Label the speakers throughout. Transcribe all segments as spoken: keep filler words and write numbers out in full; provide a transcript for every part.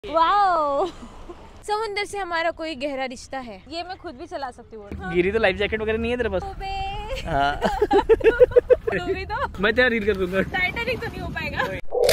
Speaker 1: Wow, समुंदर से हमारा कोई गहरा रिश्ता है। ये मैं खुद भी चला सकती हूँ। हाँ।
Speaker 2: गिरी तो लाइफ जैकेट वगैरह नहीं है तेरे पास? हाँ।
Speaker 1: तू भी तो।
Speaker 2: मैं तेरा रील कर दूंगा।
Speaker 1: टाइटैनिक तो नहीं हो पाएगा।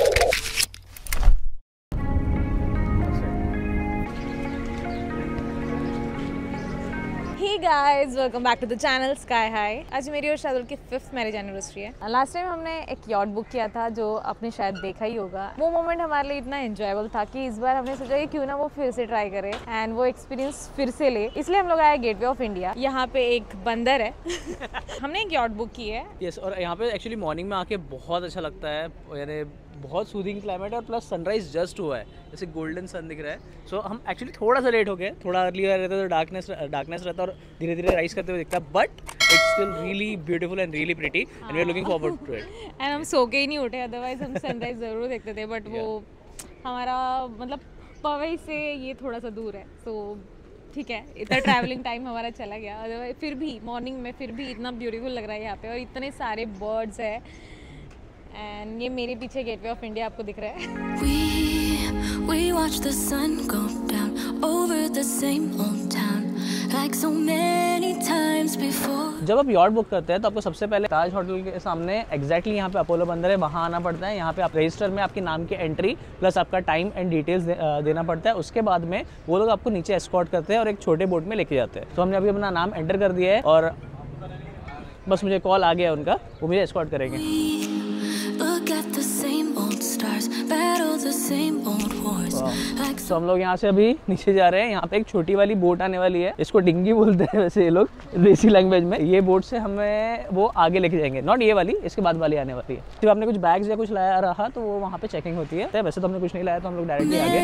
Speaker 1: Hey guys, welcome back to the channel Sky High। आज मेरी और शार्दुल की फिफ्थ मैरिज एनिवर्सरी है। लास्ट टाइम हमने एक यॉट बुक किया था जो आपने शायद देखा ही होगा। वो मोमेंट हमारे लिए इतना एंजॉयबल था कि इस बार हमने सोचा कि क्यों ना वो फिर से ट्राई करे एंड वो एक्सपीरियंस फिर से ले। इसलिए हम लोग आए गेटवे ऑफ इंडिया। यहाँ पे एक बंदर है। हमने एक यॉट बुक की है।
Speaker 2: यस, और यहाँ पे एक्चुअली मॉर्निंग में आके बहुत अच्छा लगता है, यानी बहुत सूदिंग क्लाइमेट है और प्लस सनराइज जस्ट हुआ है, जैसे गोल्डन सन दिख रहा है। सो so, हम एक्चुअली थोड़ा सा लेट हो गए, थोड़ा अर्ली रहता तो डार्कनेस डार्कनेस रहता और धीरे धीरे राइज करते हुए दिखता, but it's still really beautiful and really pretty and we are looking forward to it.
Speaker 1: And हम सो के ही नहीं उठे, अदरवाइज हम सनराइज जरूर देखते थे, बट वो हमारा मतलब पवई से ये थोड़ा सा दूर है, तो ठीक है, इतना ट्रैवलिंग टाइम हमारा चला गया। अदरवाइज फिर भी मॉर्निंग में फिर भी इतना ब्यूटीफुल लग रहा है यहाँ पे, और इतने सारे बर्ड्स है। एंड ये मेरे पीछे गेटवे ऑफ इंडिया आपको दिख रहा है। We, we watch the sun go down over the same old town like so many times before।
Speaker 2: जब आप यॉट बुक करते हैं तो आपको सबसे पहले ताज होटल के सामने एग्जैक्टली यहाँ पे अपोलो बंदर है, वहाँ आना पड़ता है। यहाँ पे आप रजिस्टर में आपके नाम की एंट्री प्लस आपका टाइम एंड डिटेल्स दे, देना पड़ता है। उसके बाद में वो लोग आपको नीचे एस्कॉर्ट करते हैं और एक छोटे बोट में लेके जाते हैं। तो हमने अभी अपना नाम एंटर कर दिया है और बस मुझे कॉल आ गया उनका, वो मुझे एस्कॉर्ट करेंगे।
Speaker 3: Look at the same old stars, battle the same old wars।
Speaker 2: like so हम लोग यहाँ से अभी नीचे जा रहे हैं। यहाँ पे एक छोटी वाली बोट आने वाली है, इसको डिंगी बोलते हैं वैसे ये लोग देसी लैंग्वेज में। ये बोट से हमें वो आगे लेके जाएंगे, नॉट ये वाली, इसके बाद वाली आने वाली है। जब आपने कुछ बैग्स या कुछ लाया रहा तो वो वहाँ पे चेकिंग होती है। वैसे तो हमने कुछ नहीं लाया तो हम लोग डायरेक्टली आगे।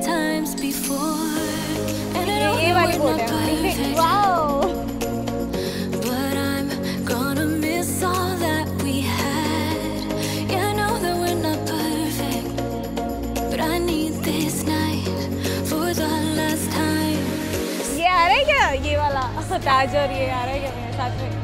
Speaker 1: ये वाली बोट है। वाओ, ये वाला ताज और ये आ रहा है क्या मेरे साथ में?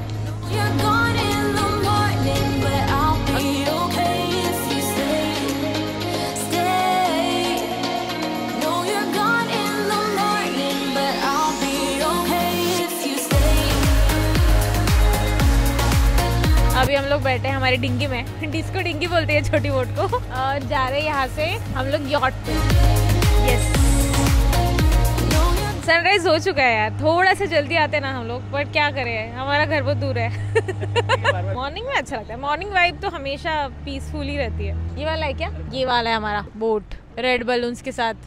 Speaker 1: अभी हम लोग बैठे हैं हमारी डिंगी में, डिस्को डिंगी बोलते हैं छोटी बोट को, और जा रहे हैं यहाँ से हम लोग यॉट पे। यस, सनराइज हो चुका है यार, थोड़ा सा जल्दी आते ना हम लोग, बट क्या करें, हमारा घर बहुत दूर है। मॉर्निंग में अच्छा लगता है, मॉर्निंग वाइब तो हमेशा पीसफुल ही रहती है। ये वाला है क्या? ये वाला है हमारा बोट, रेड बलून्स के साथ।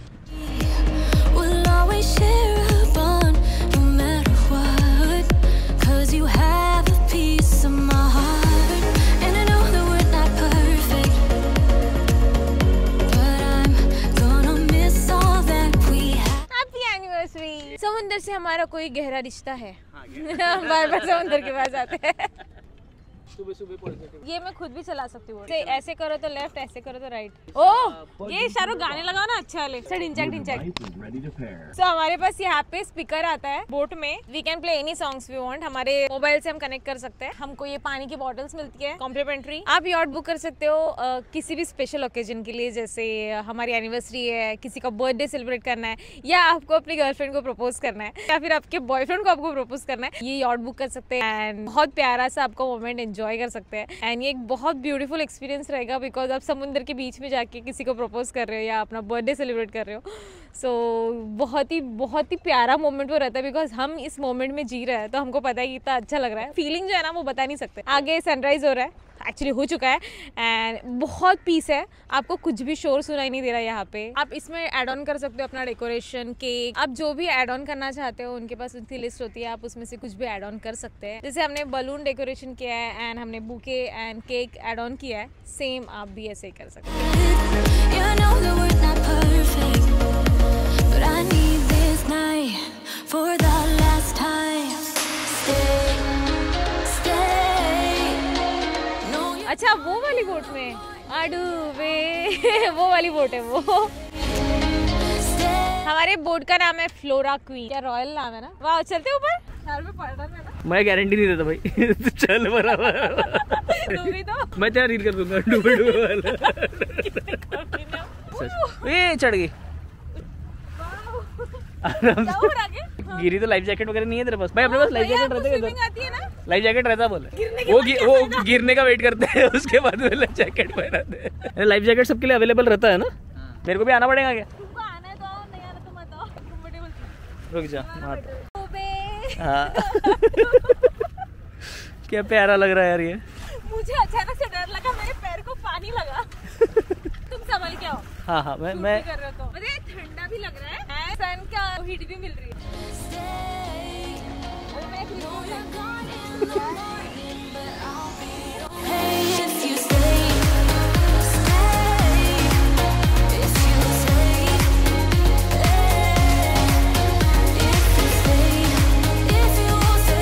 Speaker 1: समुंदर से हमारा कोई गहरा रिश्ता है। हम बार बार समुंदर के पास आते हैं।
Speaker 2: सुबह सुबह
Speaker 1: ये मैं खुद भी चला सकती हूँ। ऐसे करो तो लेफ्ट, ऐसे करो तो राइट। ओह, ये शाहरुख गाने लगाओ ना अच्छे वाले, ढिंचक ढिंचक। सो हमारे पास यहाँ पे स्पीकर आता है बोट में, we can play any songs we want. हमारे मोबाइल से हम कनेक्ट कर सकते हैं। हमको ये पानी की बॉटल्स मिलती है कॉम्प्लीमेंट्री। आप यॉट बुक कर सकते हो आ, किसी भी स्पेशल ओकेजन के लिए, जैसे हमारी एनिवर्सरी है, किसी का बर्थडे सेलिब्रेट करना है, या आपको अपनी गर्लफ्रेंड को प्रपोज करना है, या फिर आपके बॉयफ्रेंड को आपको प्रपोज करना है, ये यॉट बुक कर सकते हैं एंड बहुत प्यारा सा आपका मोमेंट एंजॉय कर सकते हैं। एंड ये एक बहुत ब्यूटीफुल एक्सपीरियंस रहेगा, बिकॉज आप समुद्र के बीच में जाके किसी को प्रपोज कर रहे हो या अपना बर्थडे सेलिब्रेट कर रहे हो। सो so, बहुत ही बहुत ही प्यारा मोमेंट वो रहता है, बिकॉज हम इस मोमेंट में जी रहे हैं, तो हमको पता है कि इतना अच्छा लग रहा है। फीलिंग जो है ना वो बता नहीं सकते। आगे सनराइज हो रहा है, एक्चुअली हो चुका है, एंड बहुत पीस है, आपको कुछ भी शोर सुनाई नहीं दे रहा है यहाँ पे। आप इसमें ऐड ऑन कर सकते हो अपना डेकोरेशन, केक, आप जो भी ऐड ऑन करना चाहते हो उनके पास उनकी लिस्ट होती है, आप उसमें से कुछ भी ऐड ऑन कर सकते हैं। जैसे हमने बलून डेकोरेशन किया है एंड हमने bouquet and cake add on किया है, सेम आप भी ऐसे ही कर सकते हो। अच्छा, वो वाली बोट में अडूबे वो वाली बोट है वो। हमारे बोट का नाम है फ्लोरा क्वीन। क्या रॉयल नाम है ना। वाह, चलते ऊपर।
Speaker 2: मैं गारंटी नहीं देता भाई। चल बराबर।
Speaker 1: तू भी तो।
Speaker 2: मैं तेरा रील कर दूंगा डूबे डूबे वाला। ये चढ़ गई।
Speaker 1: जाओ और आगे। हाँ।
Speaker 2: गिरी तो लाइफ जैकेट वगैरह नहीं है तेरे पास? भाई अपने पास लाइफ जैकेट रहता है
Speaker 1: स्विमिंग आती है ना?
Speaker 2: लाइफ जैकेट रहता बोले
Speaker 1: गिरने के
Speaker 2: वो
Speaker 1: बाद
Speaker 2: गि,
Speaker 1: क्या
Speaker 2: वो
Speaker 1: फायदा?
Speaker 2: गिरने का वेट करते हैं उसके बाद में लाइफ जैकेट पहनाते हैं। लाइफ जैकेट सबके लिए अवेलेबल रहता है ना? मेरे को भी आना पड़ेगा क्या?
Speaker 1: तुमको आना है तो आओ, नहीं आना तो मत आओ, कंफर्टेबल।
Speaker 2: रुक जा। हाँ
Speaker 1: ओबे।
Speaker 2: हाँ। क्या प्यारा लग रहा है यार ये।
Speaker 1: मुझे अचानक से डर लगा, मेरे पैर को पानी लगा। तुम संभल के आओ।
Speaker 2: हाँ हाँ मैं
Speaker 1: शूट
Speaker 2: मैं
Speaker 1: भी कर रहे हो तो मुझे ठंडा भी लग रहा है, सन का हीट भी मिल रही है। अभी मैं एक
Speaker 3: If you stay, stay. If you stay, if you stay, if you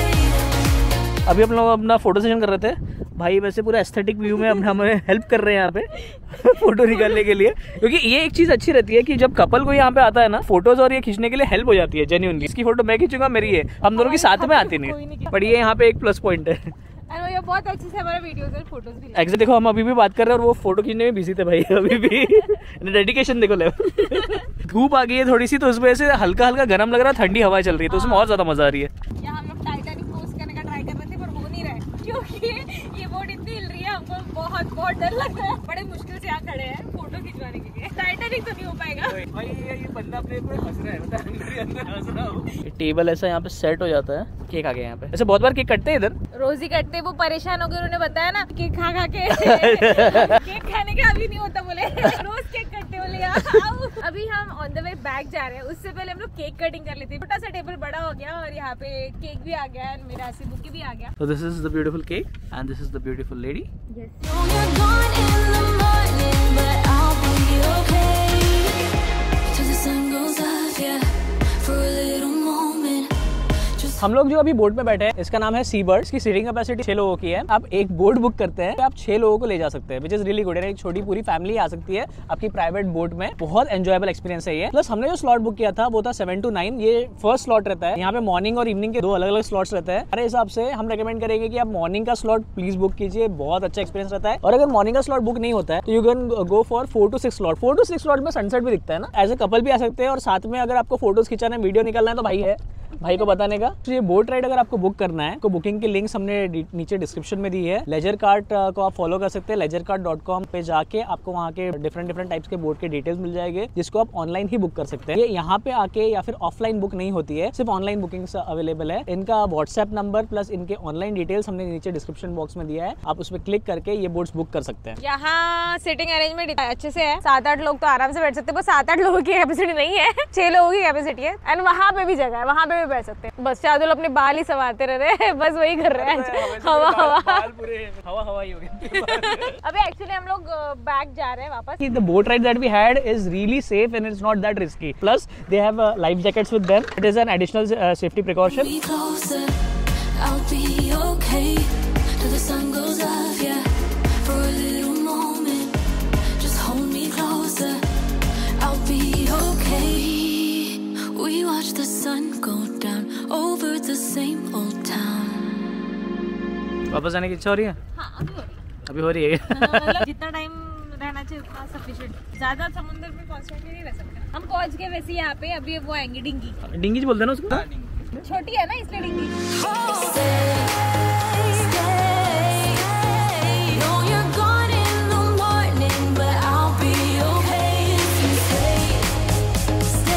Speaker 3: stay.
Speaker 2: अभी हम लोग अपना फोटो सेशन कर रहे थे। भाई वैसे पूरा एस्थेटिक व्यू में हम हमें हेल्प कर रहे हैं यहाँ पे फोटो निकालने के लिए, क्योंकि ये एक चीज अच्छी रहती है कि जब कपल को यहाँ पे आता है ना फोटोज और ये खींचने के लिए हेल्प हो जाती है जेन्युइनली। इसकी फोटो मैं खींचूंगा, मेरी है, हम दोनों की साथ में आती नहीं, बट ये यहाँ पे एक प्लस पॉइंट है।
Speaker 1: ये बहुत अच्छे से हमारा वीडियोस और फोटोज भी।
Speaker 2: एक्चुअली देखो हम अभी भी बात कर रहे हैं और वो फोटो खींचने में बिजी थे भाई अभी भी। डेडिकेशन देखो लेवल। धूप आ गई है थोड़ी सी तो उस वजह से हल्का हल्का गर्म लग रहा है, ठंडी हवा चल रही है तो उसमें और ज्यादा मजा आ रही है।
Speaker 1: यहाँ हम लोग टाइटैनिक पोस्ट करने का ट्राई कर रहे थे पर हो नहीं रहा है, क्योंकि ये बोट इतनी हिल रही है, हमको बहुत बहुत डर लग रहा है। बड़े मुश्किल से यहाँ खड़े हैं फोटो खिंचवाने के लिए। टाइटैनिक तो नहीं हो पाएगा।
Speaker 2: भाई ये ये बंदा अपने ऊपर हंस रहा है, मतलब अंदर ही अंदर हंस रहा हूं। टेबल ऐसा यहाँ पे सेट हो जाता है। केक आ गया यहाँ पे। ऐसे बहुत बार केक कटते हैं इधर?
Speaker 1: रोज ही कटते, वो परेशान हो गए, उन्होंने बताया ना केक खा खा के केक खाने का अभी नहीं होता बोले। रोज केक कटते बोले यार। अभी हम ऑन द वे बैक जा रहे हैं, उससे पहले हम लोग केक कटिंग कर लेते। छोटा सा टेबल बड़ा हो गया और यहाँ पे केक भी आ गया और मेरा ऐसे बुके भी आ गया।
Speaker 2: So this is the beautiful cake and this is the beautiful lady.
Speaker 3: Know you're gone in the morning, but I'll be okay. Till the sun goes up, yeah, for a little moment. Just
Speaker 2: हम लोग जो अभी boat में बैठे हैं इसका नाम है सी बर्ड। इसकी सीटिंग कैपेसिटी छह लोगों की है। आप एक बोट बुक करते हैं तो आप छह लोगों को ले जा सकते हैं, विच इज रियली गुड। एक छोटी पूरी फैमिली आ सकती है आपकी प्राइवेट बोट में। बहुत एंजॉयबल एक्सपीरियंस है ये। प्लस हमने जो स्लॉट बुक किया था वो था सेवन टू नाइन। ये फर्स्ट स्लॉट रहता है। यहाँ पे मॉर्निंग और इवनिंग के दो अलग अलग स्लॉट्स रहते हैं। हमारे हिसाब से हम रेकमेंड करेंगे कि आप मॉर्निंग का स्लॉट प्लीज बुक कीजिए, बहुत अच्छा एक्सपीरियंस रहता है। और अगर मॉर्निंग का स्लॉट बुक नहीं होता है तो you can go for four two six slot. Four two six slot में सनसेट भी दिखता है ना, एज ए कपल भी आ सकते हैं और साथ में अगर आपको फोटोज खिंचाना है, वीडियो निकालना है तो भाई है भाई को बताने का। तो ये बोट राइड अगर आपको बुक करना है तो बुकिंग की लिंक्स हमने नीचे डिस्क्रिप्शन में दी है। लेजर कार्ट को आप फॉलो कर सकते हैं। लेजर कार्ट डॉट कॉम पे जाके आपको वहाँ के डिफरेंट डिफरेंट टाइप्स के बोट के डिटेल्स मिल जाएंगे, जिसको आप ऑनलाइन ही बुक कर सकते हैं। ये यहाँ पे आके या फिर ऑफलाइन बुक नहीं होती है, सिर्फ ऑनलाइन बुकिंग अवेलेबल है। इनका व्हाट्सएप नंबर प्लस इनके ऑनलाइन डिटेल्स हमने नीचे डिस्क्रिप्शन बॉक्स में दिया है, आप उस पर क्लिक करके ये बोट्स बुक कर सकते हैं।
Speaker 1: यहाँ सिटिंग अरेंजमेंट अच्छे से है, सात आठ लोग तो आराम से बैठ सकते हैं। बस सात आठ लोगों की कैपेसिटी नहीं है, छह लोगों की कैपेसिटी है। एंड वहाँ पे भी जगह है, वहाँ पे भी बैठ सकते हैं। बस शायद अपने बाल ही संवारते रह रहे हैं, बस वही कर रहे हैं। हवा हवा
Speaker 2: हवा हवा ही हो गया।
Speaker 1: अभी एक्चुअली हम लोग बैक जा रहे हैं वापस।
Speaker 2: The boat ride that we had is really safe and it's not that risky. Plus they have uh, life jackets with them. It is an additional uh, safety precaution.
Speaker 3: be closer, I'll be okay. Till the sun goes up, yeah, for a little moment. Just hold me closer, I'll be okay. We watch the sun go down over the same old town.
Speaker 2: वापस आने की इच्छा हो रही है?
Speaker 1: हाँ, अभी हो रही है।
Speaker 2: अभी हो रही है।
Speaker 1: मतलब जितना टाइम रहना चाहिए उतना सफिशिएंट। ज्यादा समुद्र में कॉन्स्टेंटली नहीं रह सकते। हम पहुंच गए वैसे यहाँ पे। अभी वो आएंगे डिंगी।
Speaker 2: डिंगी बोलते हैं ना उसको?
Speaker 1: छोटी है ना इसलिए dinghy.
Speaker 3: Stay, stay. Know you're gone in the morning, but I'll be okay if you stay,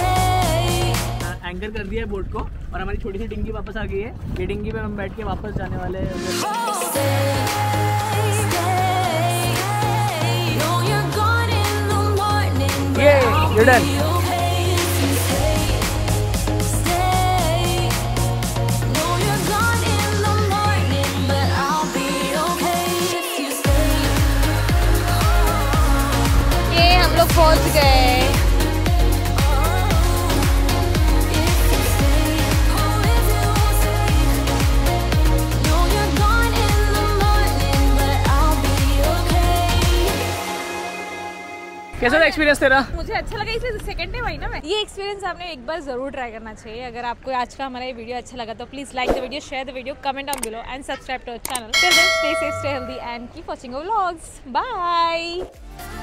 Speaker 3: stay.
Speaker 2: Anchor कर दिया है बोट को और हमारी छोटी सी डिंगी वापस आ गई है। ये डिंगी पे हम बैठ के वापस जाने वाले हैं।
Speaker 3: Stay, stay. Know you're gone in the morning, but
Speaker 2: Yay,
Speaker 3: I'll
Speaker 2: you're
Speaker 3: be
Speaker 2: done.
Speaker 3: okay if you stay, stay. Know you're gone in the morning, but I'll be okay if you stay.
Speaker 1: ये हम लोग पहुंच गए।
Speaker 2: कैसा था experience तेरा?
Speaker 1: मुझे अच्छा लगा, इसे सेकंड टाइम आई ना मैं। ये एक्सपीरियंस आपने एक बार जरूर ट्राई करना चाहिए। अगर आपको आज का हमारा ये वीडियो अच्छा लगा तो please like the video, share the video, comment down below and subscribe to our channel. Till then stay safe, stay healthy and keep watching our vlogs. Bye.